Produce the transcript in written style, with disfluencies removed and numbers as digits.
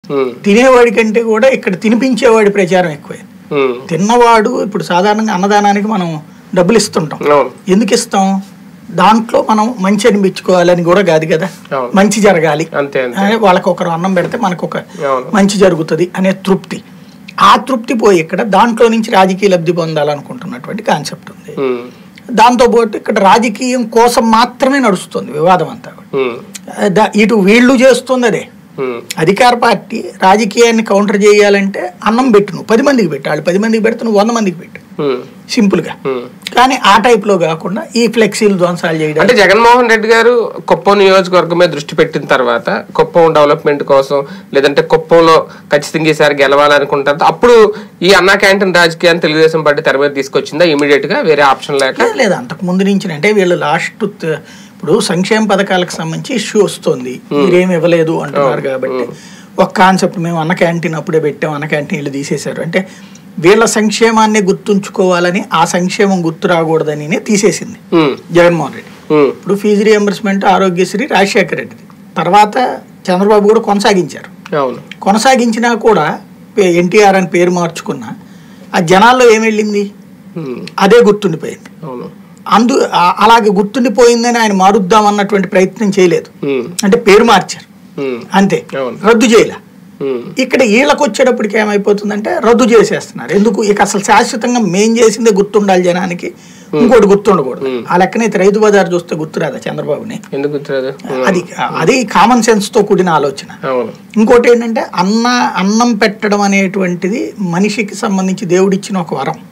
తినేవాడి కంటే కూడా ఇక్కడ తినిపించేవాడి ప్రచారం ఎక్కువైంది. తిన్నవాడు ఇప్పుడు సాధారణంగా అన్నదానానికి మనం డబ్బులు ఇస్తుంటాం. ఎందుకు ఇస్తాం? దాంట్లో మనం మంచి అనిపించుకోవాలని కూడా కాదు కదా, మంచి జరగాలి, వాళ్ళకి ఒకరు అన్నం పెడితే మనకు ఒక మంచి జరుగుతుంది అనే తృప్తి. ఆ తృప్తి పోయి ఇక్కడ దాంట్లో నుంచి రాజకీయ లబ్ధి పొందాలనుకుంటున్నటువంటి కాన్సెప్ట్ ఉంది. దాంతోపాటు ఇక్కడ రాజకీయం కోసం మాత్రమే నడుస్తుంది వివాదం అంతా. ఇటు వీళ్ళు చేస్తుంది అదే. అధికార పార్టీ రాజకీయాన్ని కౌంటర్ చేయాలంటే అన్నం పెట్టు, నువ్వు 10 మందికి పెట్టు, వాళ్ళు 10 మందికి పెడితే నువ్వు 100 మందికి పెట్టు, సింపుల్ గా. కానీ ఆ టైప్ లో కాకుండా ఈ ఫ్లెక్సీలు ధ్వంసాలు చేయడం. అంటే జగన్మోహన్ రెడ్డి గారు కుప్పం నియోజకవర్గం మీద దృష్టి పెట్టిన తర్వాత కుప్పం డెవలప్మెంట్ కోసం, లేదంటే కుప్పంలో ఖచ్చితంగా ఈసారి గెలవాలనుకుంటారు, అప్పుడు ఈ అన్నా క్యాంటీన్ రాజకీయాన్ని తెలుగుదేశం పార్టీ తెర మీద తీసుకొచ్చిందా ఇమీడియట్ గా, వేరే ఆప్షన్ లేక? లేదు, అంతకు ముందు నుంచి. అంటే వీళ్ళు లాస్ట్ ఇప్పుడు సంక్షేమ పథకాలకు సంబంధించి ఇష్యూ వస్తుంది, మీరేమి ఇవ్వలేదు అంటున్నారు కాబట్టి ఒక కాన్సెప్ట్, మేము అన్న క్యాంటీన్ అప్పుడే పెట్టాం, అన్న క్యాంటీన్ వీళ్ళు తీసేశారు అంటే వీళ్ళ సంక్షేమాన్ని గుర్తుంచుకోవాలని, ఆ సంక్షేమం గుర్తు రాకూడదని తీసేసింది జగన్మోహన్ రెడ్డి. ఇప్పుడు ఫీజు రియంబర్స్మెంట్ ఆరోగ్యశ్రీ రాజశేఖర రెడ్డి తర్వాత చంద్రబాబు కూడా కొనసాగించారు. కొనసాగించినా కూడా ఎన్టీఆర్ అని పేరు మార్చుకున్నా ఆ జనాల్లో ఏం వెళ్ళింది, అదే గుర్తుండిపోయింది. అలాగే గుర్తుండిపోయిందని ఆయన మారుద్దాం అన్నటువంటి ప్రయత్నం చేయలేదు. అంటే పేరు మార్చారు అంతే, రద్దు చేయలే. ఇక్కడ వీళ్ళకి వచ్చేటప్పటికి ఏమైపోతుందంటే రద్దు చేసేస్తున్నారు. ఎందుకు? ఇక అసలు శాశ్వతంగా మేం చేసిందే గుర్తుండాలి జనానికి, ఇంకోటి గుర్తుండకూడదు. ఆ లెక్కన రైతు బజార్ చూస్తే గుర్తురాదా చంద్రబాబుని? అది కామన్ సెన్స్ తో కూడిన ఆలోచన. ఇంకోటి ఏంటంటే అన్నం పెట్టడం అనేటువంటిది మనిషికి సంబంధించి దేవుడిచ్చిన ఒక వరం.